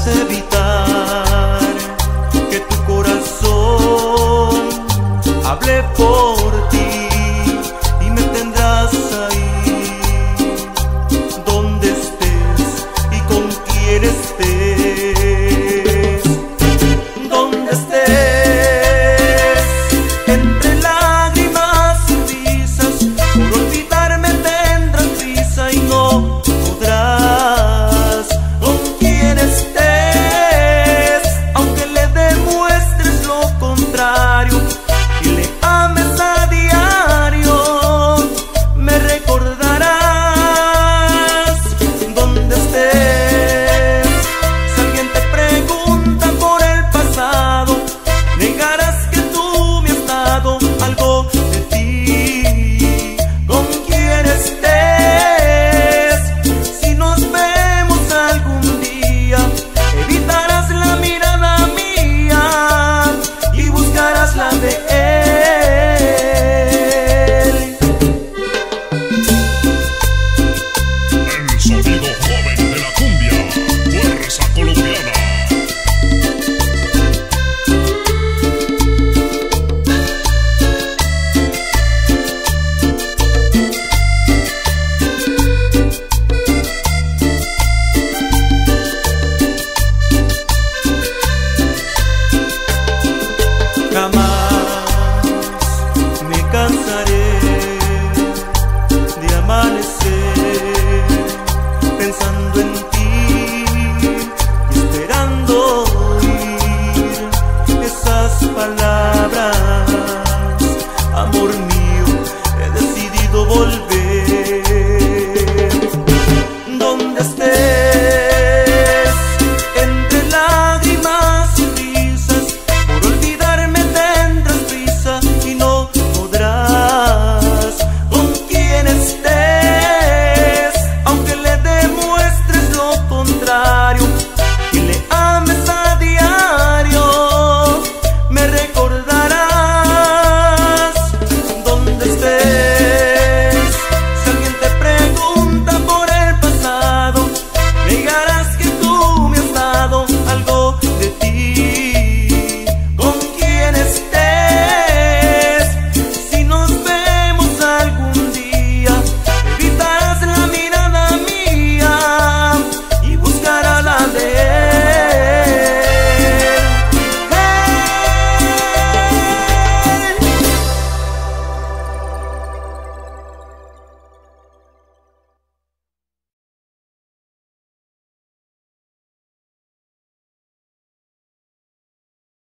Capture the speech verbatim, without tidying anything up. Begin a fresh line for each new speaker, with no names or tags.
evitar que tu corazón hable por ti y me tendrás ahí donde estés y con quien estés, donde estés, entre lágrimas y risas, por olvidarme tendrás prisa y no podrás, con quien estés, aunque le demuestres lo contrario y le ames a diario, me recordarás, donde estés. Si alguien te pregunta por el pasado, negarás que tú me has dado algo de ti, con quien estés. Si nos vemos algún día, evitarás la mirada mía y buscarás la de él.
El sonido joven de la cumbia, fuerza colombiana.
Jamás me cansaré de amanecer pensando en ti y esperando oír esas palabras. Amor mío, he decidido volver. Donde estés, entre lágrimas y risas, por olvidarme tendrás prisa y no podrás, con quien estés, aunque le demuestres lo contrario